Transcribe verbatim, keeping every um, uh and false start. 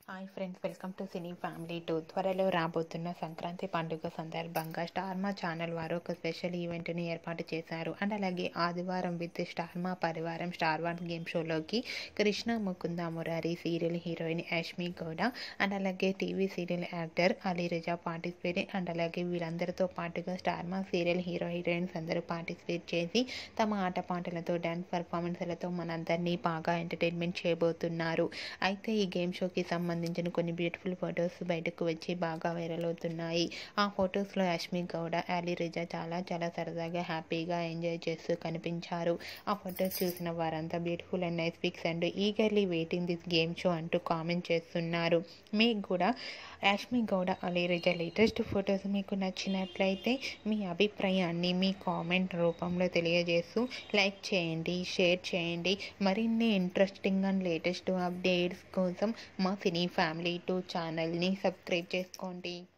Hi friends, welcome to cine family two. త్వరలో రాబోతున్న సంక్రాంతి పండుగ సందర్భంగా స్టార్ మా ఛానల్ వారు ఒక స్పెషల్ ఈవెంట్ని ఏర్పాటు చేశారు. అండ్ అలాగే ఆదివారం with star Maa Parivaram star one game షోలోకి Krishna Mukunda Murari serial heroine Yashmi Gowda and అలాగే TV serial actor Ali Raza participate and అలాగే వీళ్ళందరితో పాటుగా star Maa serial hero heroines అందరూ పార్టిసిపేట్ చేసి తమ ఆటపాటలతో డ్యాన్స్ పర్ఫార్మెన్స్లతో మనందరినీ బాగా ఎంటర్టైన్మెంట్ చేయబోతున్నారు. అయితే ఈ గేమ్ షోకి సంబంధించి సంబంధించిన కొన్ని బ్యూటిఫుల్ ఫొటోస్ బయటకు వచ్చి బాగా వైరల్ అవుతున్నాయి. ఆ ఫొటోస్లో యాష్మి గౌడ, అలీ రజా చాలా చాలా సరదాగా హ్యాపీగా ఎంజాయ్ చేస్తూ కనిపించారు. ఆ ఫొటోస్ చూసిన వారంతా beautiful and nice pics and eagerly waiting this game show అంటూ కామెంట్ చేస్తున్నారు. మీకు కూడా యాష్మి గౌడ, అలీ రజా లేటెస్ట్ ఫొటోస్ మీకు నచ్చినట్లయితే మీ అభిప్రాయాన్ని మీ కామెంట్ రూపంలో తెలియజేస్తూ లైక్ చేయండి, షేర్ చేయండి. మరిన్ని ఇంట్రెస్టింగ్ అండ్ లేటెస్ట్ అప్డేట్స్ కోసం మా సినీ ఫ్యామిలీ టూ ఛానల్ని సబ్స్క్రైబ్ చేసుకోండి.